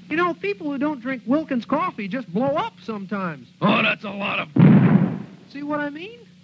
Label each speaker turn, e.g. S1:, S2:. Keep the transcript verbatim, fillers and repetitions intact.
S1: You know, people who don't drink Wilkins coffee just blow up sometimes.
S2: Oh, that's a lot of...
S1: See what I mean?